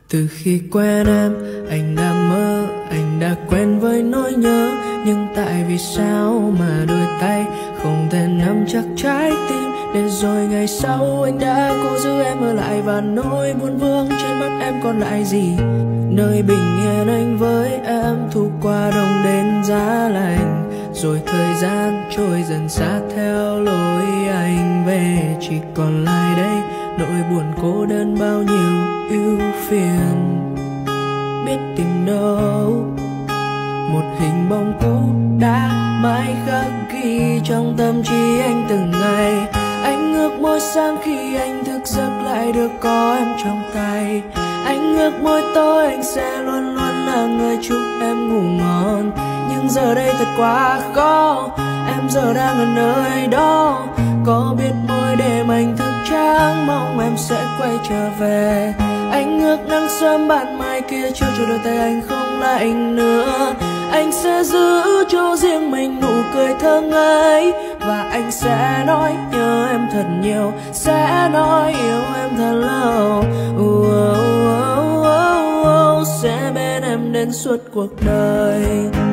Từ khi quen em, anh đã mơ, anh đã quen với nỗi nhớ. Nhưng tại vì sao mà đôi tay không thể nắm chắc trái tim. Để rồi ngày sau anh đã cố giữ em ở lại, và nỗi buồn vương trên mắt em còn lại gì. Nơi bình yên anh với em thu qua đông đến giá lạnh. Rồi thời gian trôi dần xa theo lối anh về. Chỉ còn lại đây nỗi buồn cô đơn bao nhiêu ưu phiền. Biết tìm đâu một hình bóng cũ đã mãi khắc ghi trong tâm trí anh từng ngày. Anh ước mỗi sáng khi anh thức giấc lại được có em trong tay. Anh ước mỗi tối anh sẽ luôn luôn là người chúc em ngủ ngon. Nhưng giờ đây thật quá khó, em giờ đang ở nơi đó. Có biết mỗi đêm anh thức trắng mong em sẽ quay trở về. Anh ước nắng sớm ban mai kia trôi cho đôi tay anh không lạnh nữa. Anh sẽ giữ cho riêng mình nụ cười thơ ngây. Và anh sẽ nói nhớ em thật nhiều, sẽ nói yêu em thật lâu. Sẽ bên em đến suốt cuộc đời.